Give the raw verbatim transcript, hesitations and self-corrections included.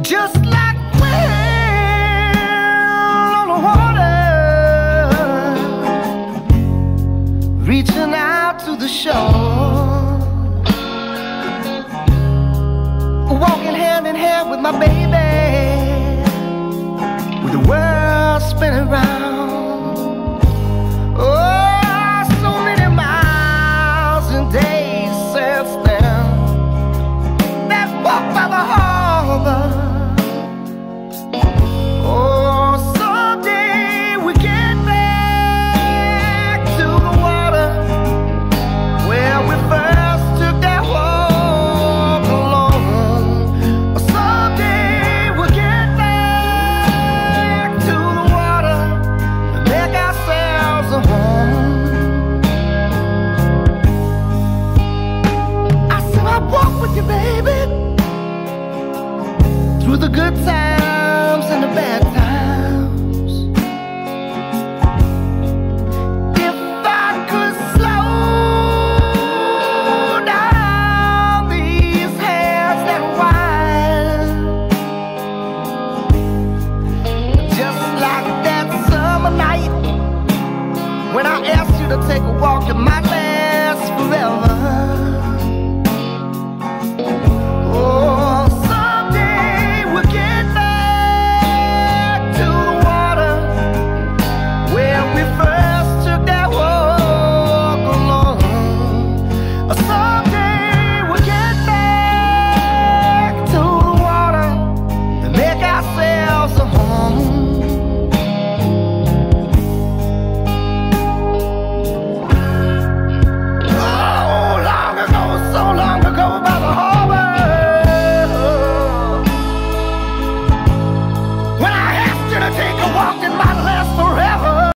just like wind on the water, reaching out to the shore, walking hand in hand with my baby, with the world spinning round. Oh, so many miles and days since then, that walk by the harbor. Oh, someday we get back to the water where we first took that walk alone. Someday we'll get back to the water and make ourselves a home. I said I'd walk with you, baby, through the good times and the bad times. If I could slow down these hands that wind, just like that summer night when I asked you to take a walk in my land.